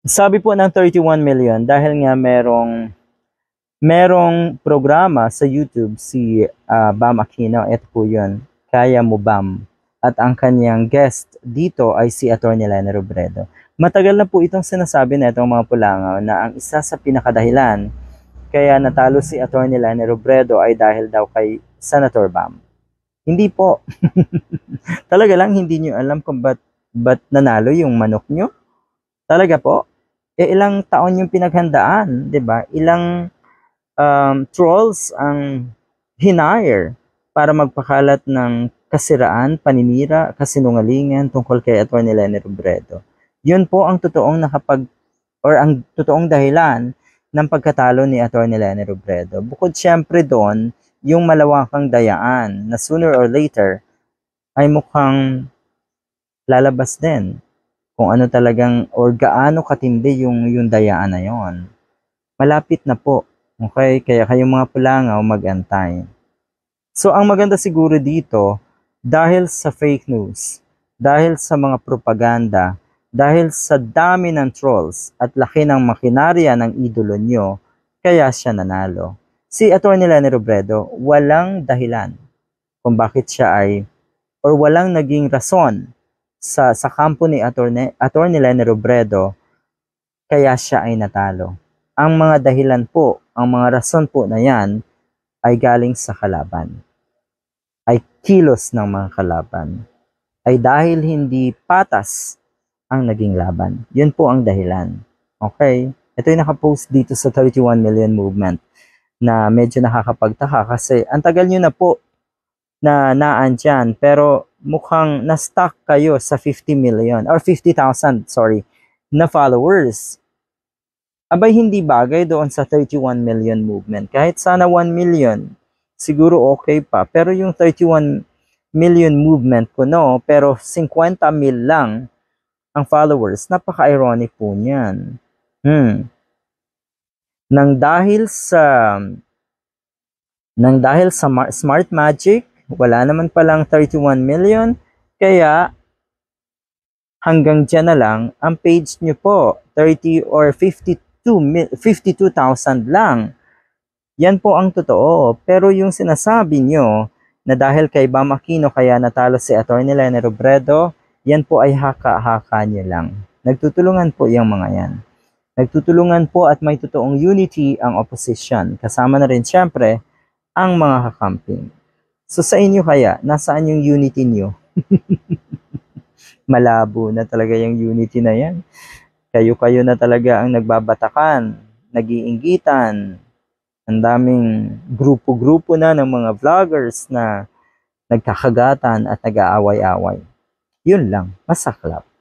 Sabi po ng 31 million dahil nga merong programa sa YouTube si Bam Aquino. Ito po yun, Kaya Mo Bam. At ang kanyang guest dito ay si Atty. Leni Robredo. Matagal na po itong sinasabi na itong mga pulangaw na ang isa sa pinakadahilan kaya natalo si Atty. Leni Robredo ay dahil daw kay Senator Bam. Hindi po. Talaga lang hindi nyo alam kung ba't nanalo yung manok nyo. Talaga po. Ilang taon yung pinaghandaan, 'di ba? Ilang trolls ang hinire para magpakalat ng kasiraan, paninira, kasinungalingan tungkol kay Atty. Leni Robredo. Yun po ang totoong ang totoong dahilan ng pagkatalo ni Atty. Leni Robredo. Bukod syempre doon, yung malawakang dayaan na sooner or later ay mukhang lalabas din kung ano talagang or gaano katindi yung dayaan na yon. Malapit na po. Okay? Kaya kayong mga pulangaw mag-antay. So ang maganda siguro dito, dahil sa fake news, dahil sa mga propaganda, dahil sa dami ng trolls at laki ng makinarya ng idolo nyo, kaya siya nanalo. Si Atty. Leni Robredo, walang dahilan kung bakit siya ay, or walang naging rason sa kampo ni Atty. Leni Robredo, kaya siya ay natalo. Ang mga dahilan po, ang mga rason po na yan, ay galing sa kalaban. Ay kilos ng mga kalaban. Ay dahil hindi patas ang naging laban. Yun po ang dahilan. Okay? Ito yung nakapost dito sa 31 million movement na medyo nakakapagtaka kasi ang tagal nyo na po na naandyan pero mukhang na-stuck kayo sa 50 million or 50,000, na followers. Abay hindi bagay doon sa 31 million movement. Kahit sana 1 million, siguro okay pa. Pero yung 31 million movement ko, no, pero 50 mil lang ang followers, napaka-ironic po niyan. Nang dahil sa smart magic, wala naman palang 31 million, kaya hanggang dyan na lang ang page nyo po, 30 or 52,000 lang. Yan po ang totoo. Pero yung sinasabi nyo na dahil kay Bam Aquino kaya natalo si Atty. Leni Robredo, yan po ay haka-haka nyo lang. Nagtutulungan po yung mga yan. Nagtutulungan po at may totoong unity ang opposition. Kasama na rin syempre ang mga kakamping. So sa inyo kaya, nasaan yung unity nyo? Malabo na talaga yung unity na yan. Kayo-kayo na talaga ang nagbabatakan, nag-iinggitan. Ang daming grupo-grupo na ng mga vloggers na nagkakagatan at nag-aaway-away. Yun lang, masaklap.